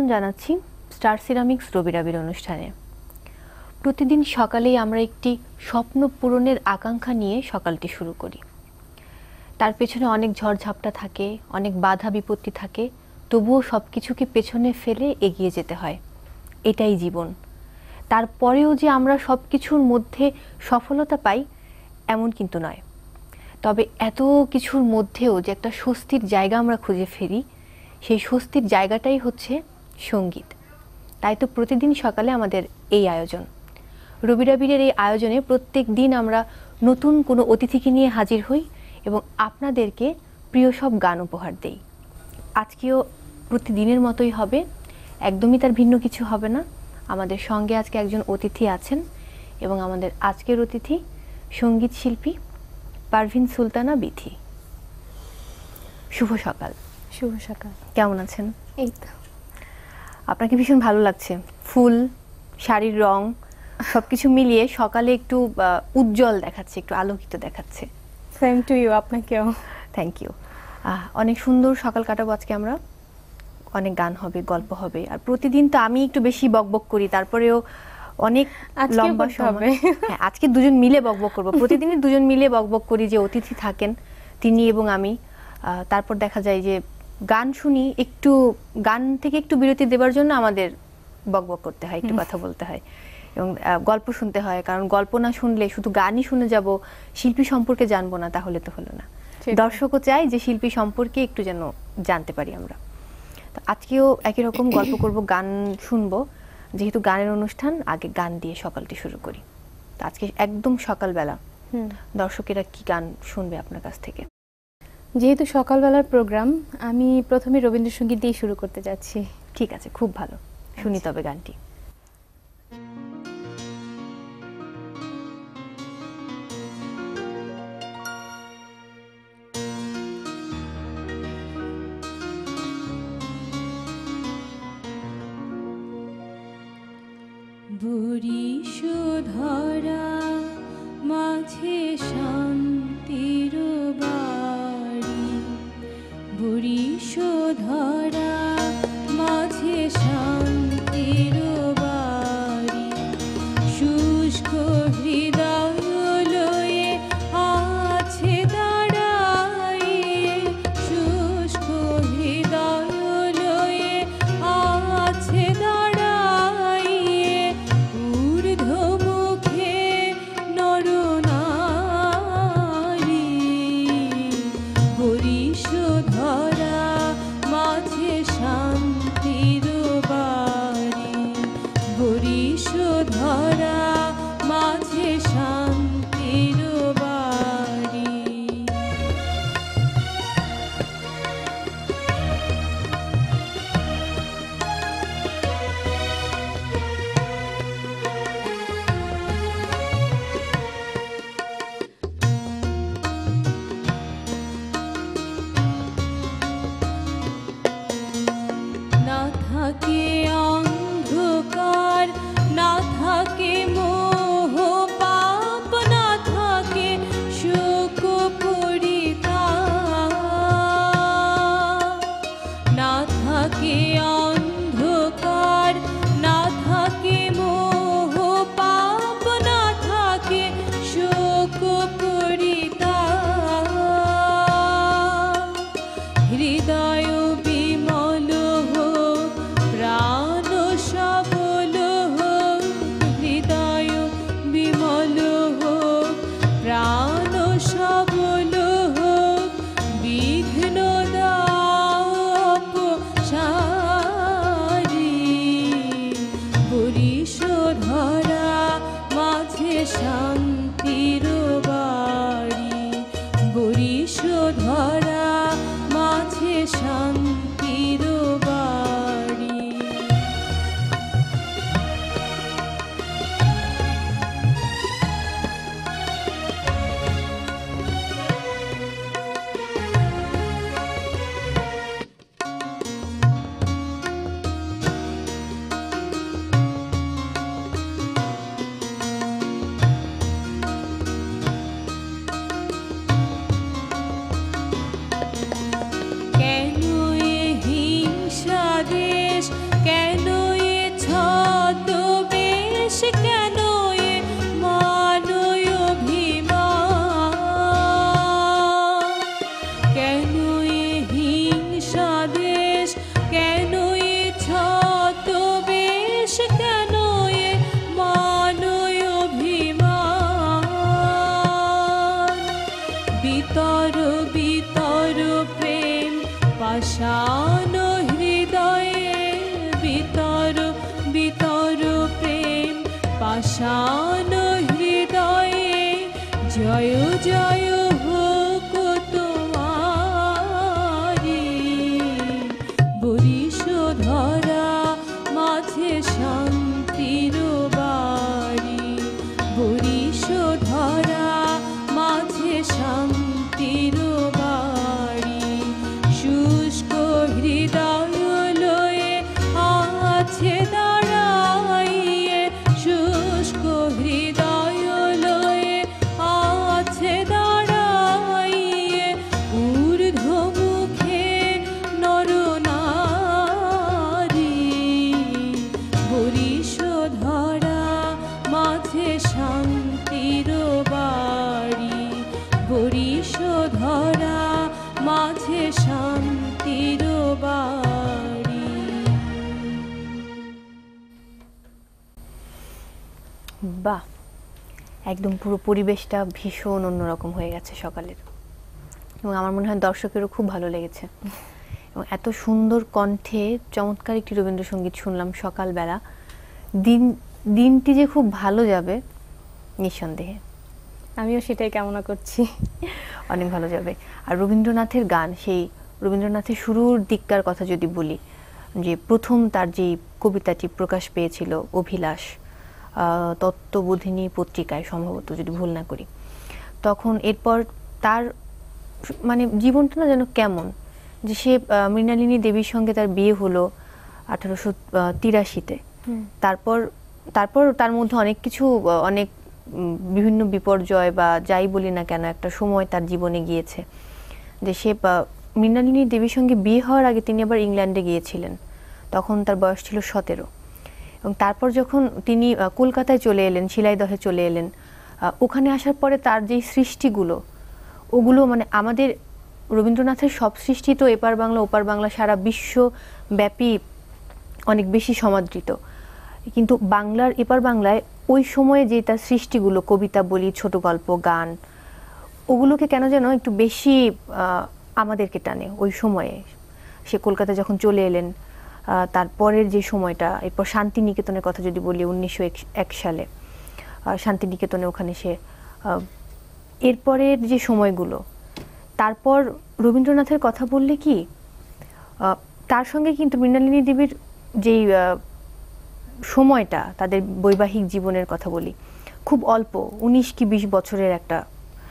জানাচ্ছি star ceramics রবিরাবির অনুষ্ঠানে। প্রতিদিন সকালেই আমরা একটি স্বপ্ন পূরণের আকাঙ্ক্ষা নিয়ে সকালটি শুরু করি। তার পেছনে অনেক ঝড়ঝাপটা থাকে, অনেক বাধা বিপত্তি থাকে, তবুও সব কিছুকে পেছনে ফেলে এগিয়ে যেতে হয়। এটাই জীবন। তারপরেও যে আমরা সব কিছুর মধ্যে সফলতা পাই এমন কিন্তু নয়। তবে এত কিছুর মধ্যেও যে একটা স্বস্তির জায়গা আমরা খুঁজে ফিরি, সেই স্বস্তির জায়গাটাই হচ্ছে সঙ্গীত। তাই তো প্রতিদিন সকালে আমাদের এই আয়োজন। রবিরাবিরের এই আয়োজনে প্রত্যেক দিন আমরা নতুন কোনো অতিথিকে নিয়ে হাজির হই এবং আপনাদেরকে প্রিয় সব গান উপহার দেই। আজকেও প্রতিদিনের মতোই হবে, একদমই তার ভিন্ন কিছু হবে না। আমাদের সঙ্গে আজকে একজন অতিথি আছেন এবং আমাদের আজকের অতিথি সঙ্গীত শিল্পী পারভিন সুলতানা বিথি। শুভ সকাল। শুভ সকাল। কেমন আছেন? এই তো। আপনাকে ভীষণ ভালো লাগছে, ফুল, শাড়ির রং সবকিছু মিলিয়ে সকালে একটু উজ্জ্বল দেখাচ্ছে, একটু আলোকিত দেখাচ্ছে। সেম টু ইউ, আপনাকেও। Thank you. অনেক সুন্দর সকাল কাটাবো আজকে আমরা। অনেক গান হবে, গল্প হবে। আর প্রতিদিন তো আমি একটু বেশি বকবক করি, তারপরেও অনেক লম্বা সময়। হ্যাঁ, আজকে দুজন মিলে বকবক করবো। প্রতিদিনই দুজন মিলে বকবক করি, যে অতিথি থাকেন তিনি এবং আমি। তারপর দেখা যায় যে গান শুনি, একটু গান থেকে একটু বিরতি দেবার জন্য আমাদের বকবক করতে হয়, একটু কথা বলতে হয় এবং গল্প শুনতে হয়। কারণ গল্প না শুনলে, শুধু গানই শুনে যাব, শিল্পী সম্পর্কে জানবো না, তাহলে তো হলো না। দর্শকও চাই যে শিল্পী সম্পর্কে একটু যেন জানতে পারি আমরা। তো আজকেও একই রকম গল্প করব, গান শুনবো। যেহেতু গানের অনুষ্ঠান, আগে গান দিয়ে সকালটি শুরু করি। তো আজকে একদম সকালবেলা দর্শকেরা কি গান শুনবে আপনার কাছ থেকে? যেহেতু সকালবেলার প্রোগ্রাম, আমি প্রথমে রবীন্দ্রসঙ্গীত দিয়ে শুরু করতে যাচ্ছি। ঠিক আছে, খুব ভালো। শুনি তবে গানটি। বরিশধরা মাঝে শান্তির বাড়ি, বরিশধরা মাঝে শান্তির বাড়ি, শুষ্ক হৃদয় লয়ে আছে দাঁড়াইয়ে, শুষ্ক হৃদয় লয়ে আছে দাঁড়াইয়ে, ঊর্ধ্বমুখে নরনারী, বরিশধরা মাঝে শান্তির বাড়ি, বরিশধরা মাঝে জয় হোক তোমারি, বরিশ ধরা মাঝে শান্তির বাড়ি, বরিশ ধরা মাঝে শান্তির বাড়ি। শুষ্ক হৃদয় লয়ে আছে দাঁড়াইয়ে, শুষ্ক হৃদয় লয়ে আছে দাঁড়াইয়ে, ঊর্ধ্বমুখে নরনারী, বরিশ ধরা মাঝে শান্তির বাড়ি, বরিশ ধরা মাঝে শান্তির বাড়ি। বাহ, একদম পুরো পরিবেশটা ভীষণ অন্যরকম হয়ে গেছে সকালের, এবং আমার মনে হয় দর্শকেরও খুব ভালো লেগেছে। এবং এত সুন্দর কণ্ঠে চমৎকার একটি রবীন্দ্রসঙ্গীত শুনলাম সকালবেলা। দিনটি যে খুব ভালো যাবে নিঃসন্দেহে, আমিও সেটাই কামনা করছি। অনেক ভালো যাবে। আর রবীন্দ্রনাথের গান, সেই রবীন্দ্রনাথের শুরুর দিককার কথা যদি বলি, যে প্রথম তার যে কবিতাটি প্রকাশ পেয়েছিল অভিলাষ, তত্ত্ববোধিনী পত্রিকায় সম্ভবত, যদি ভুল না করি, তখন এরপর তার মানে জীবনটা না যেন কেমন, যে সে মৃণালিনী দেবীর সঙ্গে তার বিয়ে হলো 1883-তে। তারপর তার মধ্যে অনেক কিছু, অনেক বিভিন্ন বিপর্যয় বা যাই বলি না কেন, একটা সময় তার জীবনে গিয়েছে যে সে মৃণালিনী দেবীর সঙ্গে বিয়ে হওয়ার আগে তিনি আবার ইংল্যান্ডে গিয়েছিলেন, তখন তার বয়স ছিল 17। এবং তারপর যখন তিনি কলকাতায় চলে এলেন, শিলাইদহে চলে এলেন, ওখানে আসার পরে তার যে সৃষ্টিগুলো, ওগুলো মানে আমাদের রবীন্দ্রনাথের সব সৃষ্টি তো এপার বাংলা ওপার বাংলা সারা বিশ্বব্যাপী অনেক বেশি সমাদৃত, কিন্তু বাংলার এপার বাংলায় ওই সময়ে যে তার সৃষ্টিগুলো, কবিতা বলি, ছোট গল্প, গান, ওগুলোকে কেন যেন একটু বেশি আমাদেরকে টানে। ওই সময়ে সে কলকাতা যখন চলে এলেন, তারপরের যে সময়টা, এরপর শান্তিনিকেতনের কথা যদি বলি 1901 সালে শান্তিনিকেতনে, ওখানে সে এরপরের যে সময়গুলো, তারপর রবীন্দ্রনাথের কথা বললে কি তার সঙ্গে কিন্তু মৃণালিনী দেবীর যেই সময়টা, তাদের বৈবাহিক জীবনের কথা বলি, খুব অল্প 19 কি 20 বছরের একটা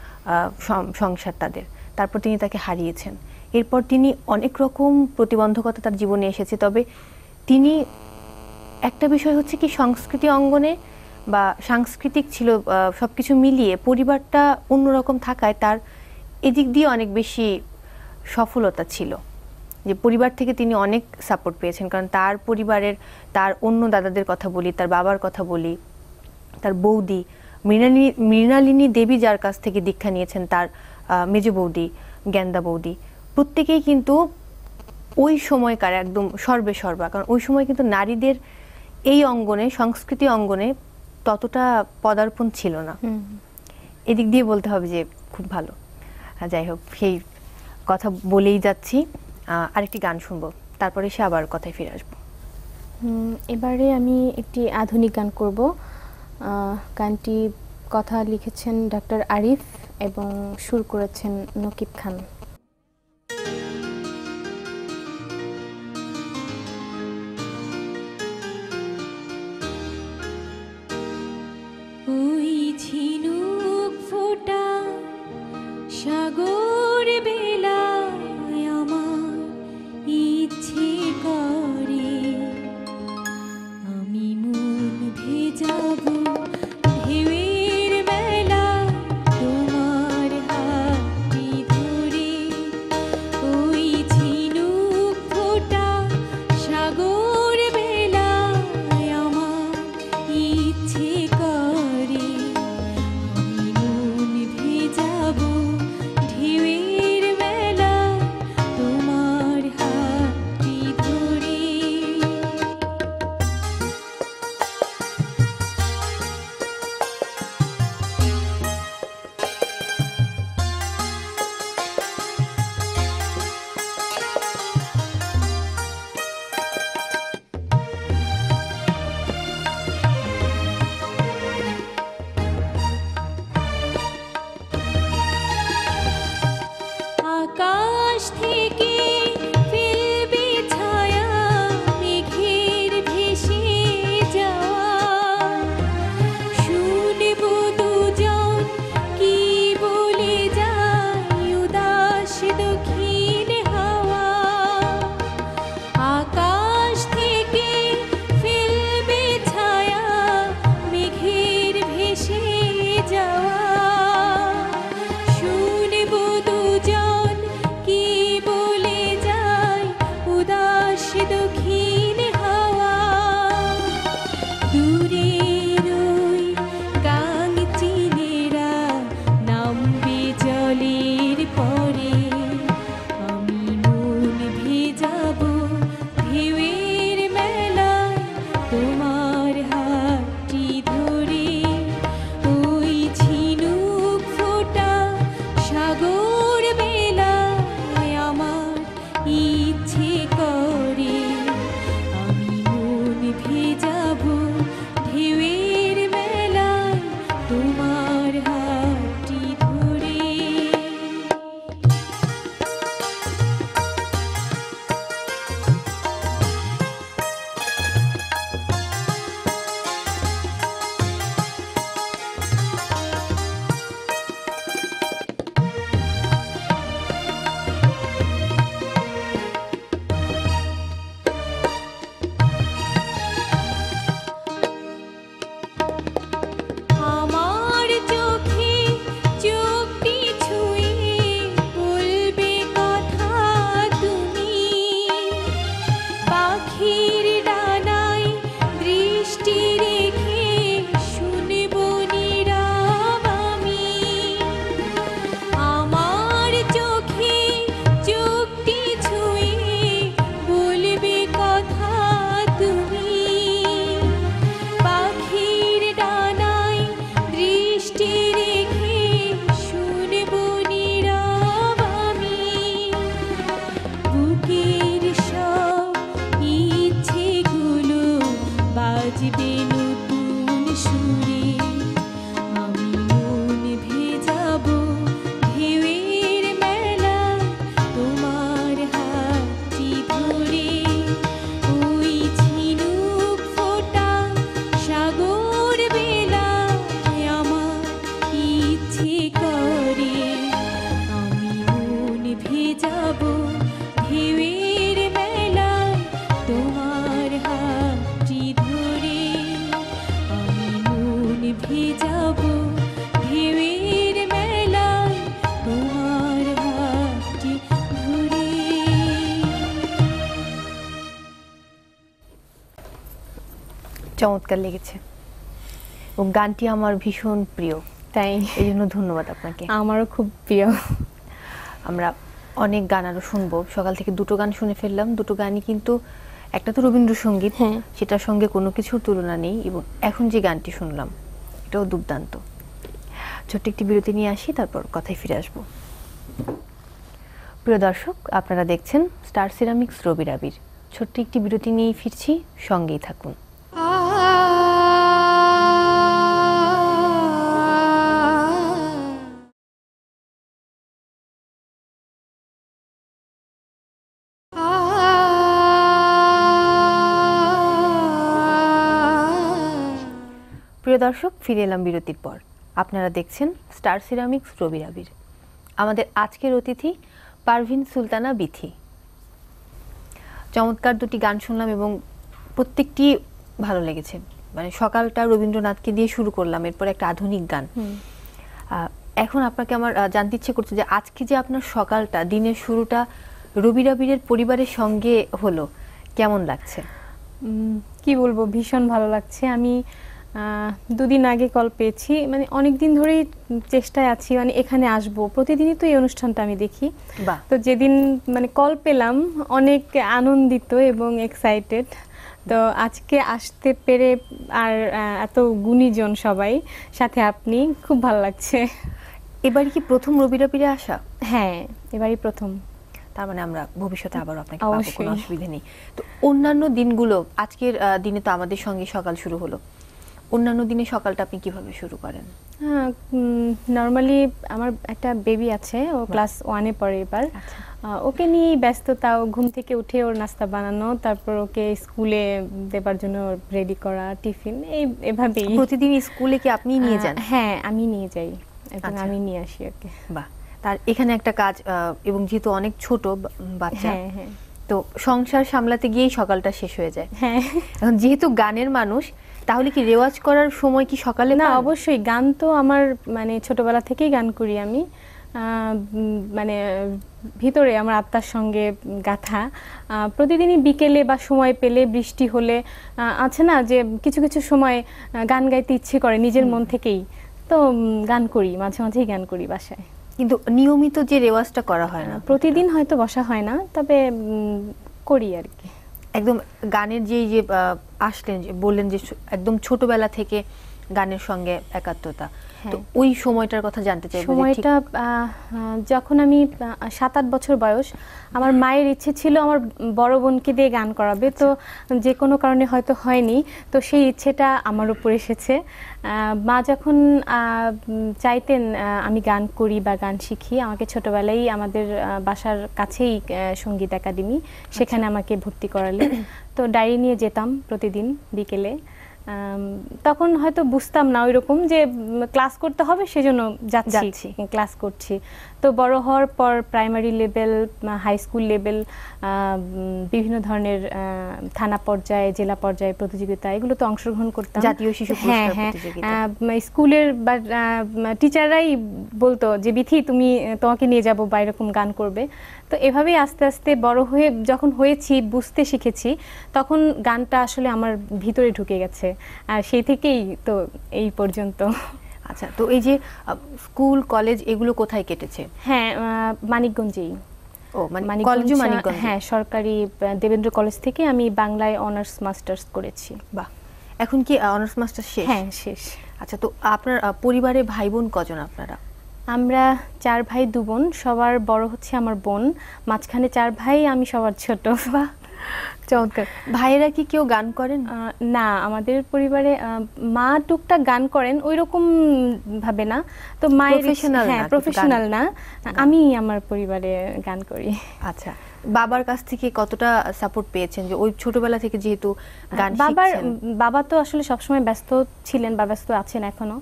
সংসার তাদের। তারপর তিনি তাকে হারিয়েছেন। এরপর তিনি অনেক রকম প্রতিবন্ধকতা তার জীবনে এসেছে, তবে তিনি একটা বিষয় হচ্ছে কি, সংস্কৃতি অঙ্গনে বা সাংস্কৃতিক ছিল সব কিছু মিলিয়ে পরিবারটা অন্যরকম থাকায় তার এদিক দিয়ে অনেক বেশি সফলতা ছিল, যে পরিবার থেকে তিনি অনেক সাপোর্ট পেয়েছেন। কারণ তার পরিবারের, তার অন্য দাদাদের কথা বলি, তার বাবার কথা বলি, তার বৌদি মৃণালিনী দেবী যার কাছ থেকে দীক্ষা নিয়েছেন, তার মেজ বৌদি জ্ঞানদা বৌদি, প্রত্যেকেই কিন্তু ওই সময়কার একদম সর্বেসর্বা। কারণ ওই সময় কিন্তু নারীদের এই অঙ্গনে, সংস্কৃতি অঙ্গনে ততটা পদার্পণ ছিল না। এদিক দিয়ে বলতে হবে যে খুব ভালো। যাই হোক, সেই কথা বলেই যাচ্ছি, আরেকটি গান শুনবো, তারপরে সে আবার কথায় ফিরে আসবো। এবারে আমি একটি আধুনিক গান করব। গানটি কথা লিখেছেন ডক্টর আরিফ এবং সুর করেছেন নকিব খান। ওই ঝিনুক ফোটা সাগর বেলায় আমার ইচ্ছে করে আমি মন ভেজাবো ঢেউয়ের মেলা, তোমার হাতটি ধরে ঢেউয়ের মেলায় তোমার হাতটি ধরে। চমৎকার লেগেছে এবং গানটি আমার ভীষণ প্রিয়, তাই এই জন্য ধন্যবাদ আপনাকে। আমারও খুব প্রিয়। আমরা অনেক গান আরও শুনবো, সকাল থেকে দুটো গান শুনে ফেললাম, দুটো গানই কিন্তু একটা তো রবীন্দ্রসঙ্গীত, হ্যাঁ। সেটার সঙ্গে কোনো কিছুর তুলনা নেই, এবং এখন যে গানটি শুনলাম এটাও দুর্দান্ত। ছোট্ট একটি বিরতি নিয়ে আসি, তারপর কথায় ফিরে আসবো। প্রিয় দর্শক, আপনারা দেখছেন স্টার সিরামিক্স রবির আবির। ছোট্ট একটি বিরতি নিয়েই ফিরছি, সঙ্গেই থাকুন। প্রিয় দর্শক, ফিরে এলাম বিরতির পর। আপনারা দেখছেন স্টার সিরামিক্স রবির আবির। আমাদের আজকের অতিথি পারভিন সুলতানা বিথি। চমৎকার দুটি গান শুনলাম এবং প্রত্যেকটি ভালো লেগেছে। মানে সকালটা রবীন্দ্রনাথকে দিয়ে শুরু করলাম, এরপর একটা আধুনিক গান। এখন আপনাকে আমার জানতে ইচ্ছে করছে যে আজকে যে আপনার সকালটা, দিনের শুরুটা রবির আবিরের পরিবারের সঙ্গে হলো, কেমন লাগছে? কি বলবো, ভীষণ ভালো লাগছে। আমি দুদিন আগে কল পেয়েছি, মানে অনেক দিন ধরেই চেষ্টায় আছি, মানে এখানে আসবো, প্রতিদিনই তো এই অনুষ্ঠানটা আমি দেখি। বাহ। তো যেদিন মানে কল পেলাম, অনেক আনন্দিত এবং এক্সাইটেড। তো আজকে আসতে পেরে, আর এত গুণীজন সবাই সাথে, আপনি, খুব ভালো লাগছে। এবার কি প্রথম রবির আবিরে আসা? হ্যাঁ, এবারই প্রথম। তার মানে আমরা ভবিষ্যতে আবার আপনাকে পাবো, অবশ্যই। কোনো অসুবিধা নেই। তো অন্যান্য দিনগুলো, আজকের দিনে তো আমাদের সঙ্গে সকাল শুরু হলো, অন্যান্য দিনে সকালটা আপনি কিভাবে শুরু করেন? হ্যাঁ, নর্মালি আমার একটা বেবি আছে, ও ক্লাস 1-এ পড়ে এবার। ওকে নিয়েই ব্যস্ততা, ও ঘুম থেকে উঠে ওর নাস্তা বানানো, তারপর ওকে স্কুলে দেবার জন্য রেডি করা, টিফিন, এভাবেই। প্রতিদিন স্কুলে কি আপনি নিয়ে যান? হ্যাঁ, আমি নিয়ে যাই এবং আচ্ছা। আমি নিয়ে আসি ওকে। বাহ, তার এখানে একটা কাজ, এবং যেহেতু অনেক ছোট বাচ্চা, হ্যাঁ হ্যাঁ তো সংসার সামলাতে গিয়েই সকালটা শেষ হয়ে যায়। হ্যাঁ। এখন যেহেতু গানের মানুষ, তাহলে কি রেওয়াজ করার সময় কি সকালে না, পান? অবশ্যই। গান তো আমার, মানে ছোটবেলা থেকেই গান করি আমি, মানে ভিতরে আমার আত্মার সঙ্গে গাথা। প্রতিদিনই বিকেলে বা সময় পেলে, বৃষ্টি হলে, আছে না যে কিছু কিছু সময় গান গাইতে ইচ্ছে করে নিজের মন থেকেই, তো গান করি, মাঝে মাঝেই গান করি বাসায়। কিন্তু নিয়মিত যে রেওয়াজটা করা হয় না, প্রতিদিন হয়তো বসা হয় না, তবে করি আর কি। একদম গানের যে আসলেন, যে বললেন যে একদম ছোটবেলা থেকে গানের সঙ্গে একাত্মতা, তো ওই সময়টার কথা জানতে চাই। সময়টা যখন আমি 7-8 বছর বয়স, আমার মায়ের ইচ্ছে ছিল আমার বড় বোনকে দিয়ে গান করাবে, তো যে কোনো কারণে হয়তো হয়নি, তো সেই ইচ্ছেটা আমার উপর এসেছে। মা যখন চাইতেন আমি গান করি বা গান শিখি, আমাকে ছোটবেলায় আমাদের বাসার কাছেই সঙ্গীত একাডেমি, সেখানে আমাকে ভর্তি করালেন। তো ডায়েরি নিয়ে যেতাম প্রতিদিন বিকেলে। তখন হয়তো বুঝতাম না ওইরকম যে ক্লাস করতে হবে, সেজন্য যাচ্ছি, ক্লাস করছি। তো বড় হওয়ার পর primary level, high school level, বিভিন্ন ধরনের থানা পর্যায়ে, জেলা পর্যায়ে প্রতিযোগিতা, এগুলো তো অংশগ্রহণ করতাম। জাতীয় শিশু পুরস্কার প্রতিযোগিতা। স্কুলের বা টিচাররাই বলতো যে বিথি, তোমাকে নিয়ে যাবো বা এরকম গান করবে। তো এভাবেই আস্তে আস্তে বড় হয়ে যখন হয়েছি, বুঝতে শিখেছি, তখন গানটা আসলে আমার ভিতরে ঢুকে গেছে, আর সেই থেকেই তো এই পর্যন্ত। আচ্ছা, তো এই যে স্কুল কলেজ এগুলো কোথায় কেটেছে? হ্যাঁ, মানিকগঞ্জেই। ও, মানে কলেজও মানিকগঞ্জ? হ্যাঁ, সরকারি দেবেন্দ্র কলেজ থেকে আমি বাংলায় অনার্স মাস্টার্স করেছি। বাহ, এখন কি অনার্স মাস্টার শেষ? হ্যাঁ, শেষ। আচ্ছা, তো আপনার পরিবারে ভাই বোন কজন আপনারা? আমরা 4 ভাই 2 বোন, সবার বড় হচ্ছে আমার বোন, মাঝখানে 4 ভাই, আমি সবার ছোট। বাহ, চমৎকার। ভাইয়েরা কি কেউ গান করেন? না, আমাদের পরিবারে মা টুকটাক গান করেন, ওই রকম ভাবে না। তো মায়ের প্রফেশনাল না, আমি আমার পরিবারে গান করি। আচ্ছা, বাবার কাছ থেকে কতটা সাপোর্ট পেয়েছেন, যে ওই ছোটবেলা থেকে যেহেতু গান শিখছেন? বাবা তো আসলে সবসময় ব্যস্ত ছিলেন বা ব্যস্ত আছেন এখনো,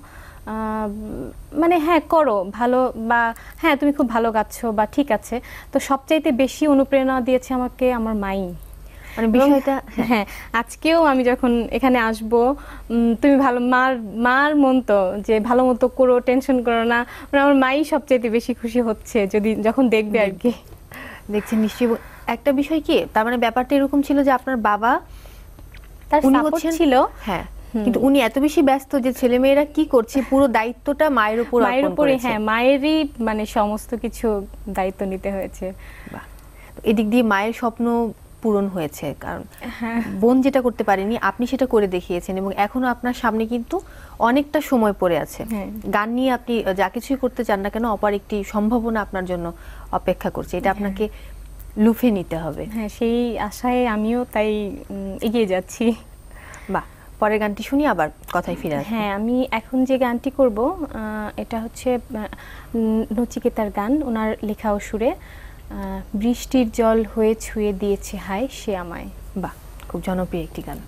মানে হ্যাঁ করো ভালো, বা হ্যাঁ তুমি খুব ভালো গাচ্ছো, বা ঠিক আছে। তো সবচাইতে বেশি অনুপ্রেরণা দিয়েছে আমাকে আমার মাই। মানে এবং বিষয়টা হ্যাঁ, আজকেও আমি যখন এখানে আসব, তুমি ভালো মার মন তো, যে ভালো মতো করো, টেনশন করো না, মানে আমার মাই সবচেয়ে বেশি খুশি হচ্ছে যখন দেখবে আর কি। দেখছেন নিশ্চয়ই। একটা বিষয় কি, তার মানে ব্যাপারটা এরকম ছিল যে আপনার বাবা তার উনি সাপোর্ট হচ্ছেন ছিল, হ্যাঁ, কিন্তু উনি এত বেশি ব্যস্ত যে ছেলেমেয়েরা কি করছে পুরো দায়িত্বটা মায়ের উপর মায়ের অর্পণ উপরে, করেছে। হ্যাঁ মায়েরই মানে সমস্ত কিছু দায়িত্ব নিতে হয়েছে। বাহ। এদিক দিয়ে মায়ের স্বপ্ন পূরণ হয়েছে, কারণ বোন যেটা করতে পারেনি আপনি সেটা করে দেখিয়েছেন, এবং এখনো আপনার সামনে কিন্তু অনেকটা সময় পড়ে আছে। হ্যাঁ। গান নিয়ে আপনি যা কিছুই করতে চান না কেন, অপার একটি সম্ভাবনা আপনার জন্য অপেক্ষা করছে, এটা আপনাকে লুফে নিতে হবে। হ্যাঁ, সেই আশায় আমিও তাই এগিয়ে যাচ্ছি। বাহ, পরের গানটি শুনি, আবার কথায় ফিরে আসবো। হ্যাঁ, আমি এখন যে গানটি করব এটা হচ্ছে নচিকেতার গান, ওনার লেখা ও সুরে। বৃষ্টির জল হয়ে ছুঁয়ে দিয়েছে হায় সে আমায়। বাহ, খুব জনপ্রিয় একটি গান।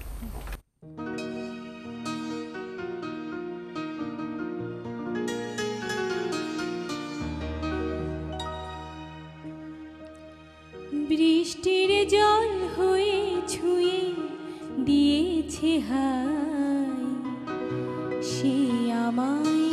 বৃষ্টির জল হয়ে ছুঁয়ে দিয়েছে হায় সে আমায়।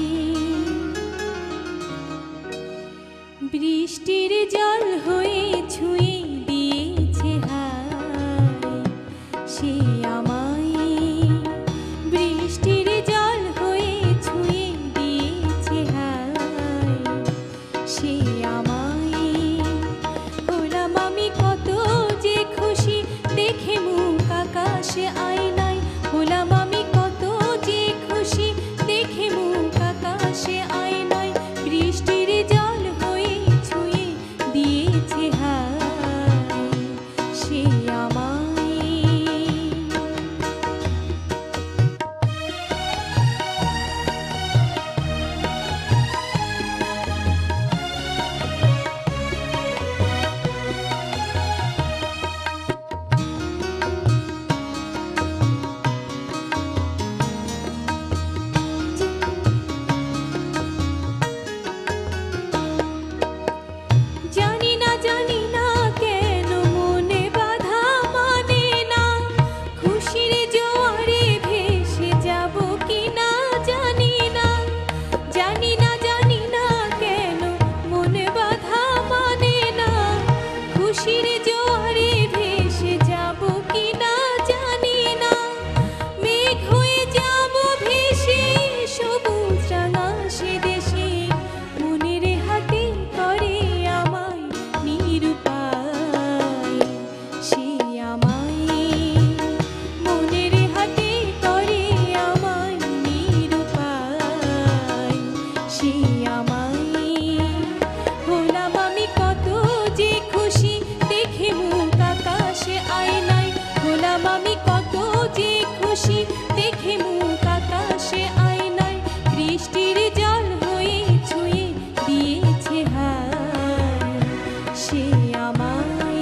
বৃষ্টির জল হয়ে ছুঁয়ে দিয়েছে হায় সে আমায়। বৃষ্টির জল হয়ে ছুঁয়ে দিয়েছে হায় সে আমায়। হলাম আমি কত যে খুশি দেখে মুখ আকাশে আয়নায়। হলাম আমি কত যে খুশি দেখে মুখ আকাশে আয়নায়। বৃষ্টির জল হয়ে ছুঁয়ে দিয়েছে হায় সে আমায়। জানি না কেন মনে বাধা মানে না। খুশির জোয়ারে ভেসে যাব কি না জানি না। জানি না কেন মনে বাধা মানে না। খুশির জোয়ারে ভেসে যাব কি না জানি না। মেঘ হয়ে যাব ভেসে সবুজ রাঙা সে দেশে। মনের হাতে করে আমায় নিরুপায় সে আমায়। মনের হাতে করে আমায় নিরুপায় সে আমায়। হলাম আমি কত যে খুশি দেখে মুখ আকাশে আয়নায়। হলাম আমি কত যে খুশি দেখে মুখ আকাশে আয়নায়। বৃষ্টির জল হয়ে ছুঁয়ে দিয়েছে হায় সে আমায়।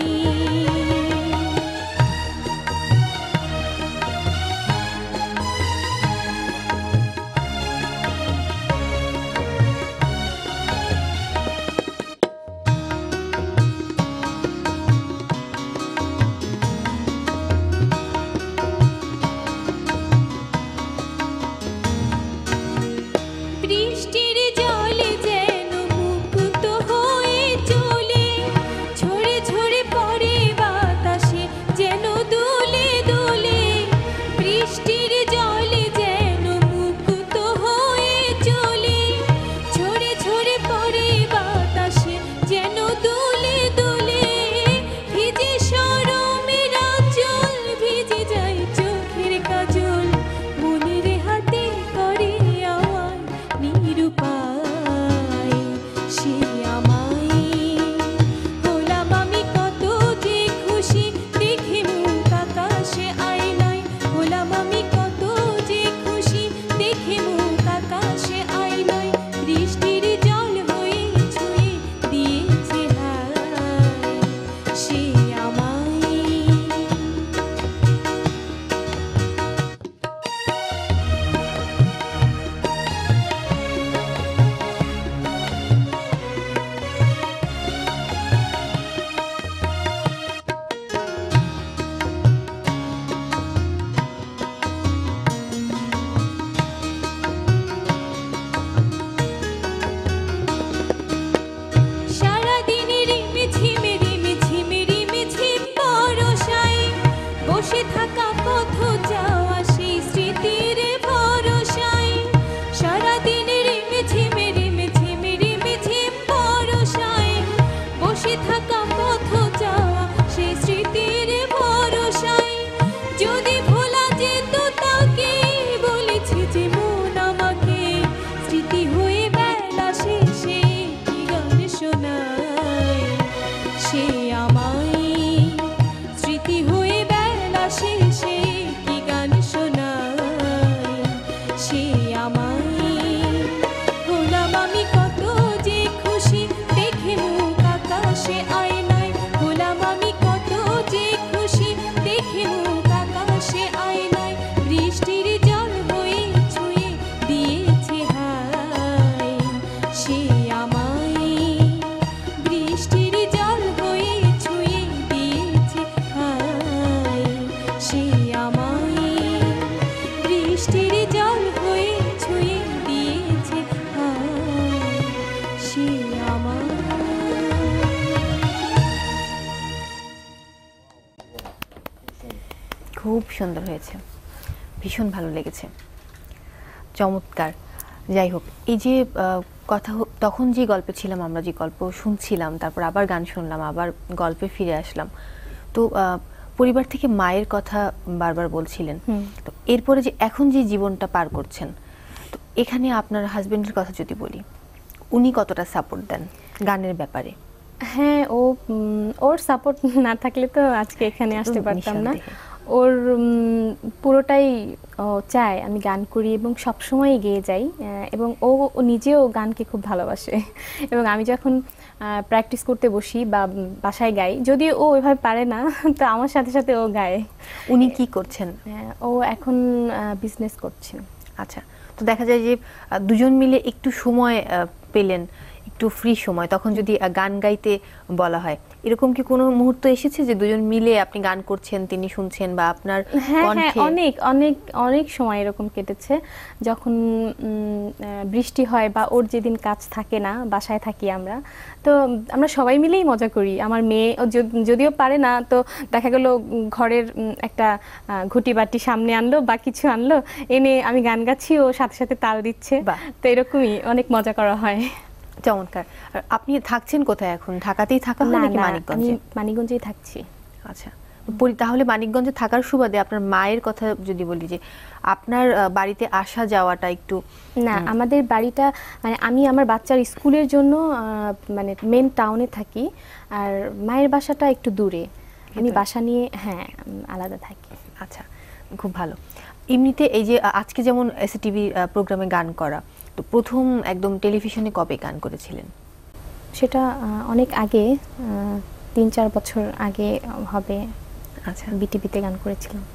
সুন্দর হয়েছে, ভীষণ ভালো লেগেছে, চমৎকার। যাই হোক, এই যে তখন যে গল্পে ছিলাম আমরা, যে গল্প শুনছিলাম, তারপর আবার গান শুনলাম, আবার গল্পে ফিরে আসলাম, তো পরিবার থেকে মায়ের কথা বারবার বলছিলেন। তো এরপরে যে এখন যে জীবনটা পার করছেন, তো এখানে আপনার হাজবেন্ডের কথা যদি বলি, উনি কতটা সাপোর্ট দেন গানের ব্যাপারে? হ্যাঁ, ওর সাপোর্ট না থাকলে তো আজকে এখানে আসতে পারতাম না। ওর পুরোটাই চায় আমি গান করি এবং সবসময় গেয়ে যাই, এবং ও নিজেও গানকে খুব ভালোবাসে। এবং আমি যখন প্র্যাকটিস করতে বসি বা বাসায় গাই, যদিও ও ওইভাবে পারে না, তো আমার সাথে সাথে ও গায়। উনি কি করছেন? ও এখন বিজনেস করছেন। আচ্ছা, তো দেখা যায় যে দুজন মিলে একটু সময় পেলেন, একটু ফ্রি সময়, তখন যদি গান গাইতে বলা হয়, এরকম কি কোনো মুহূর্ত এসেছে যে দুজন মিলে আপনি গান করছেন, তিনি শুনছেন, বা আপনার কণ্ঠে? অনেক অনেক অনেক সময় এরকম কেটেছে, যখন বৃষ্টি হয় বা ওর যেদিন কাজ থাকে না, বাসায় থাকি আমরা, তো আমরা সবাই মিলেই মজা করি। আমার মেয়ে যদিও পারে না, তো দেখা গেল ঘরের একটা ঘুটি বাটি সামনে আনলো বা কিছু আনলো, এনে আমি গান গাচ্ছি, ও সাথে সাথে তাল দিচ্ছে, তো এরকমই অনেক মজা করা হয়। চমৎকার। আপনি থাকছেন কোথায় এখন? ঢাকাতেই থাকা হয় নাকি মানিকগঞ্জে? আমি মানিকগঞ্জেই থাকছি। আচ্ছা, তাহলে মানিকগঞ্জে থাকার সুবাদে আপনার মায়ের কথা যদি বলি, যে আপনার বাড়িতে আসা যাওয়াটা একটু? না, আমাদের বাড়িটা মানে আমি আমার বাচ্চার স্কুলের জন্য মানে মেন টাউনে থাকি, আর মায়ের বাসাটা একটু দূরে। আমি বাসা নিয়ে আলাদা থাকি। আচ্ছা, খুব ভালো। এমনিতে এই যে আজকে যেমন এসটিভি প্রোগ্রামে গান করা, তো প্রথম একদম টেলিভিশনে কবে গান করেছিলেন? সেটা অনেক আগে, 3-4 বছর আগে হবে। আচ্ছা, বিটিভিতে গান করেছিলাম।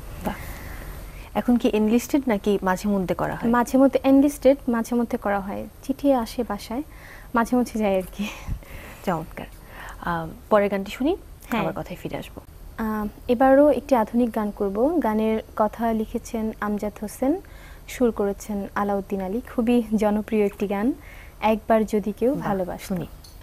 এখন কি এনলিস্টেড নাকি মাঝে মধ্যে করা হয়? মাঝে মধ্যে এনলিস্টেড, মাঝে মধ্যে করা হয়, চিঠি আসে বাসায়, মাঝে মধ্যে যাই আর কি। চমৎকার। পরের গানটি শুনি, আবার কথায় ফিরে আসবো। এবারও একটি আধুনিক গান করব। গানের কথা লিখেছেন আমজাদ হোসেন, সুর করেছেন আলাউদ্দিন আলী। খুবই জনপ্রিয় একটি গান, একবার যদি কেউ ভালোবাসে। শুনি।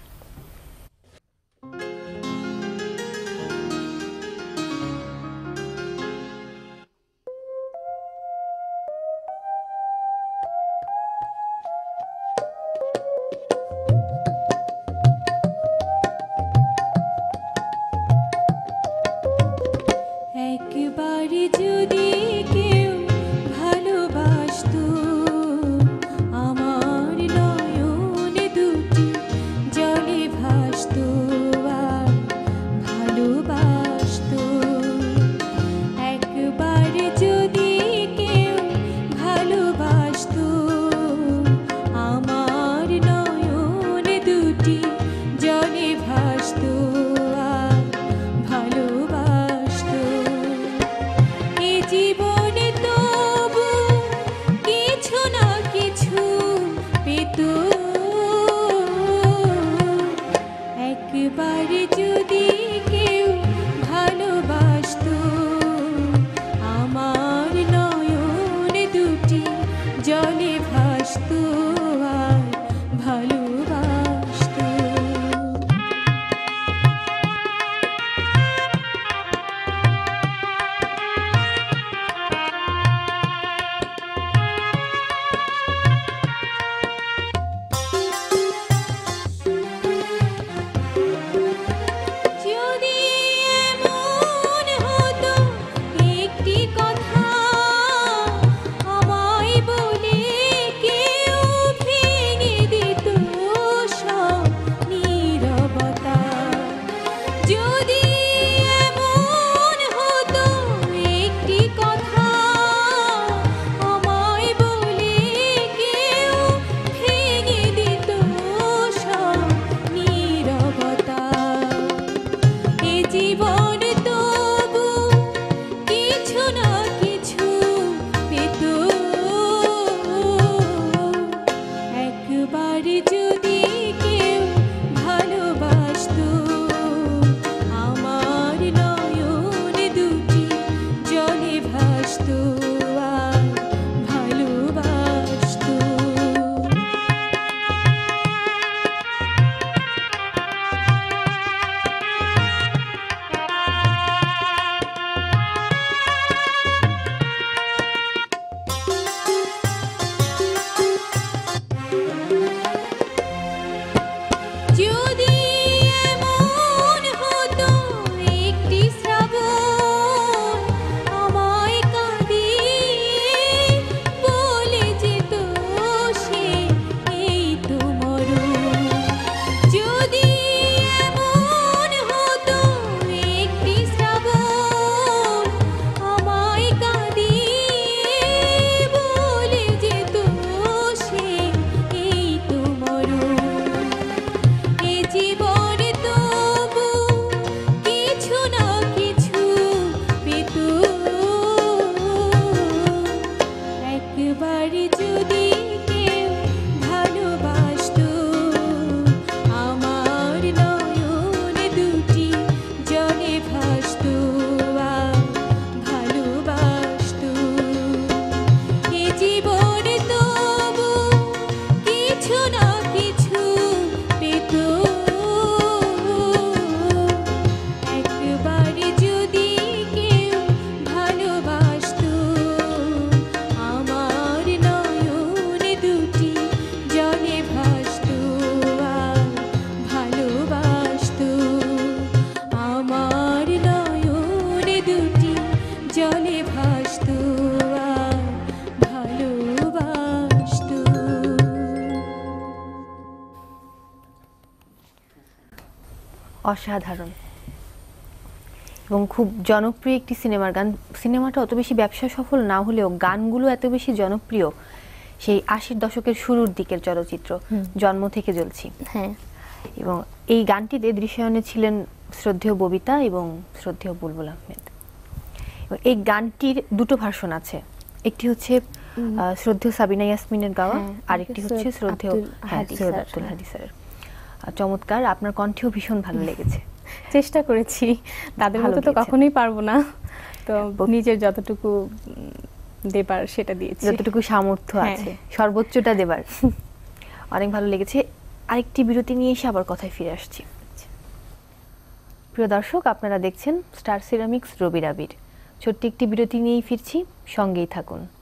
একবার যদি কেউ ভালোবাসতো, আমার নয়ন দুটি জলে ভাসতো আর ভালোবাসতো। একবার যদি কেউ ভালোবাসতো, আমার নয়ন দুটি জলে ভাসতো আর ভালোবাসতো। এ জীবনে তবু কিছু না কিছু পেত, একবার যদি কেউ ভালোবাসতো, আমার নয়ন দুটি জলে ভাসতো আর ভালোবাসতো। যদি এমন হতো একটি কথা আমায় বলে কেউ ভেঙে দিত সব নীরবতা, যদি এমন হতো একটি কথা আমায় বলে কেউ ভেঙে দিত সব নীরবতা, এ জীবন তবু কিছু না কিছু পেত, একবার যদি কেউ ভালোবাসতো, আমার নয়ন দুটি জলে ভাসতো আর ভালোবাসতো। কিছু না কিছু পেত একবার যদি কেউ ভালোবাসতো আমার নয়ন দুটি জলে ভাসতো আর ভালোবাসতো আমার নয়ন দুটি জলে ভাসতো আর ভালোবাসতো। অসাধারণ এবং খুব জনপ্রিয় একটি সিনেমার গান। সিনেমাটা অত বেশি ব্যবসা সফল না হলেও গানগুলো এত বেশি জনপ্রিয়, সেই 80-র দশকের শুরুর দিকের চলচ্চিত্র জন্ম থেকে জ্বলছি। হ্যাঁ, এবং এই গানটিতে দৃশ্যায়নে ছিলেন শ্রদ্ধেয় ববিতা এবং শ্রদ্ধেয় বুলবুল আহমেদ। এবং এই গানটির দুটো ভার্সন আছে, একটি হচ্ছে শ্রদ্ধেয় সাবিনা ইয়াসমিনের গাওয়া, হ্যাঁ, আরেকটি হচ্ছে শ্রদ্ধেয় সৈয়দ আব্দুল হাদী স্যারের। চমৎকার, আপনার কণ্ঠেও ভীষণ ভালো লেগেছে। চেষ্টা করেছি, তাদের ভালো মতো তো গেয়েছেন। কখনোই পারবো না, তো নিজের যতটুকু দেবার সেটা দিয়েছি। যতটুকু সামর্থ্য হ্যাঁ। আছে সর্বোচ্চটা দেবার। অনেক ভালো লেগেছে। আরেকটি বিরতি নিয়ে এসে আবার কথায় ফিরে আসছি। প্রিয় দর্শক, আপনারা দেখছেন স্টার সিরামিক্স রবির আবির। ছোট্ট একটি বিরতি নিয়েই ফিরছি, সঙ্গেই থাকুন।